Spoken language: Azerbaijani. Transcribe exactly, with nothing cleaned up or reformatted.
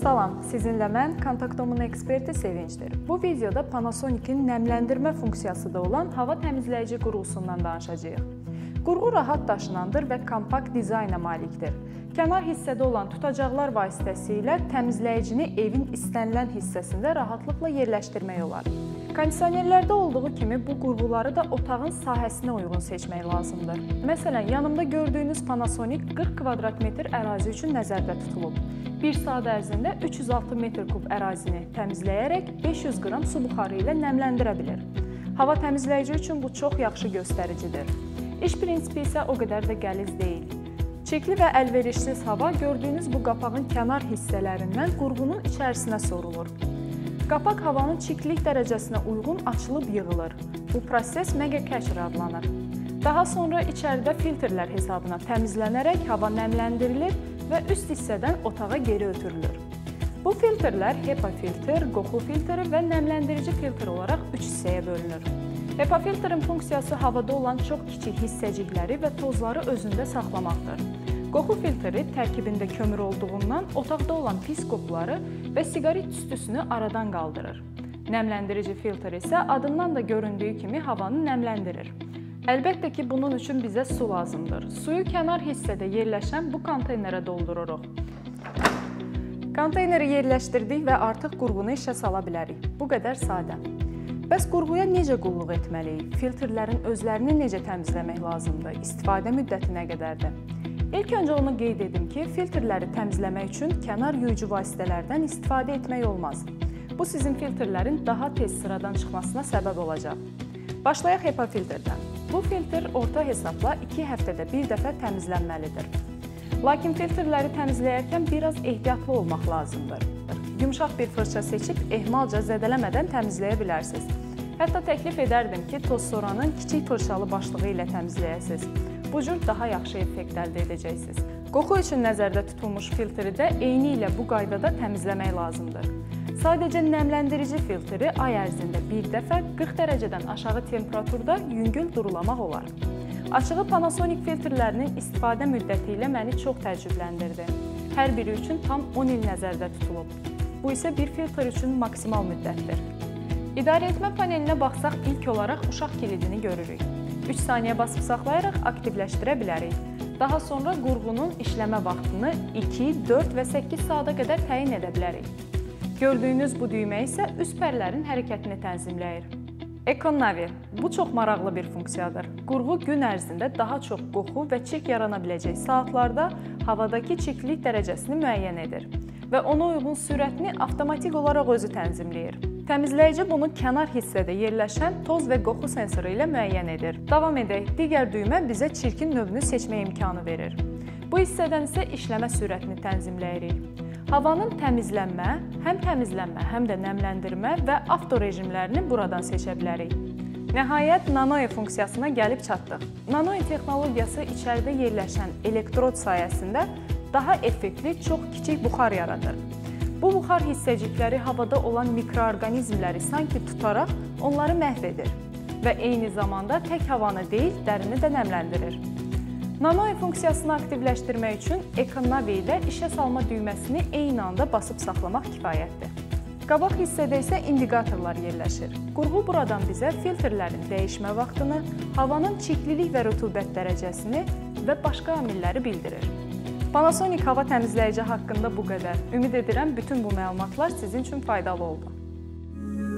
Salam, sizinlə mən Kontaktomun eksperti Sevincdir. Bu videoda Panasonic'in nəmləndirmə funksiyasında olan hava təmizləyici qurğusundan danışacağıq. Qurğu rahat daşınandır və kompakt dizayna malikdir. Kənar hissədə olan tutacaqlar vasitəsilə təmizləyicini evin istənilən hissəsində rahatlıqla yerləşdirmək olar. Kondisionerlərdə olduğu kimi bu qurğuları da otağın sahəsinə uyğun seçmək lazımdır. Məsələn, yanımda gördüyünüz Panasonic qırx kvadrat metr ərazi üçün nəzərdə tutulub. Bir saat ərzində üç yüz altı metr kub ərazini təmizləyərək beş yüz qram su buxarı ilə nəmləndirə bilir. Hava təmizləyici üçün bu çox yaxşı göstəricidir. İş prinsipi isə o qədər də qəliz deyil. Çirkli və əlverişsiz hava gördüyünüz bu qapağın kənar hissələrindən qurğunun içərisinə sorulur. Qapaq havanın çirklilik dərəcəsinə uyğun açılıb yığılır. Bu proses Mega-Catcher adlanır. Daha sonra içəridə filtrlər hesabına təmizlənərək hava nəmləndirilir və üst hissədən otağa geri ötürülür. Bu filtrlər HEPA filtr, qoxu filtri və nəmləndirici filtr olaraq üç hissəyə bölünür. HEPA filtrin funksiyası havada olan çox kiçik hissəcikləri və tozları özündə saxlamaqdır. Qoxu filtri tərkibində kömür olduğundan otaqda olan pis qoxuları və siqaret tüstüsünü aradan qaldırır. Nəmləndirici filtr isə adından da göründüyü kimi havanı nəmləndirir. Əlbəttə ki, bunun üçün bizə su lazımdır. Suyu kənar hissədə yerləşən bu konteynerə doldururuq. Konteyneri yerləşdirdik və artıq qurğunu işə sala bilərik. Bu qədər sadə. Bəs qurğuya necə qulluq etməliyik? Filtrlərin özlərini necə təmizləmək lazımdır? İstifadə müddəti nə qədərdir? İlk öncə onu qeyd edim ki, filtrləri təmizləmək üçün kənar yuyucu vasitələrdən istifadə etmək olmaz. Bu, sizin filtrlərin daha tez sıradan çıxmasına səbəb olacaq. Başlayaq HEPA filtrdən. Bu filtr orta hesabla iki həftədə bir dəfə təmizlənməlidir. Lakin filtrləri təmizləyərkən biraz ehtiyatlı olmaq lazımdır. Yumşaq bir fırça seçib ehmalca zədələmədən təmizləyə bilərsiniz. Hətta təklif edərdim ki, toz soranın kiçik fırçalı başlığı ilə təmizləyəsiniz. Bu cür daha yaxşı effekt əldə edəcəksiniz. Qoxu üçün nəzərdə tutulmuş filtri də eyni ilə bu qaydada təmizləmək lazımdır. Sadəcə nəmləndirici filtri ay ərzində bir dəfə qırx dərəcədən aşağı temperaturda yüngül durulamaq olar. Açığı Panasonic filtrlərinin istifadə müddəti ilə məni çox təəccübləndirdi. Hər biri üçün tam on il nəzərdə tutulub. Bu isə bir filtr üçün maksimal müddətdir. İdarəetmə panelinə baxsaq ilk olaraq uşaq kilidini görürük. üç saniyə basıb saxlayaraq aktivləşdirə bilərik. Daha sonra qurğunun işləmə vaxtını iki, dörd və səkkiz saata qədər təyin edə bilərik. Gördüyünüz bu düymə isə üst pərlərin hərəkətini tənzimləyir. EcoNavi. Bu çox maraqlı bir funksiyadır. Qurğu gün ərzində daha çox qoxu və çirk yarana biləcək saatlarda havadakı çirklilik dərəcəsini müəyyən edir və ona uyğun sürətini avtomatik olaraq özü tənzimləyir. Təmizləyici bunu kənar hissədə yerləşən toz və qoxu sensoru ilə müəyyən edir. Davam edək. Digər düymə bizə çirkin növünü seçmə imkanı verir. Bu hissədən isə işləmə sürətini tənzimləyirik. Havanın təmizlənmə, həm təmizlənmə, həm də nəmləndirmə və avto rejimlərini buradan seçə bilərik. Nəhayət, Nanoe funksiyasına gəlib çatdıq. Nanoe texnologiyası içəridə yerləşən elektrod sayəsində daha effektli, çox kiçik buxar yaradır. Bu buxar hissəcikləri havada olan mikroorqanizmləri sanki tutaraq onları məhv edir və eyni zamanda tək havanı deyil, dərini də nəmləndirir. Nanoe funksiyasını aktivləşdirmək üçün EcoNavi ilə işə salma düyməsini eyni anda basıb saxlamaq kifayətdir. Qabaq hissədə isə indikatorlar yerləşir. Qurğu buradan bizə filtrlərin dəyişmə vaxtını, havanın çirklilik və rütubət dərəcəsini və başqa amilləri bildirir. Panasonic hava təmizləyici haqqında bu qədər. Ümid edirəm, bütün bu məlumatlar sizin üçün faydalı oldu.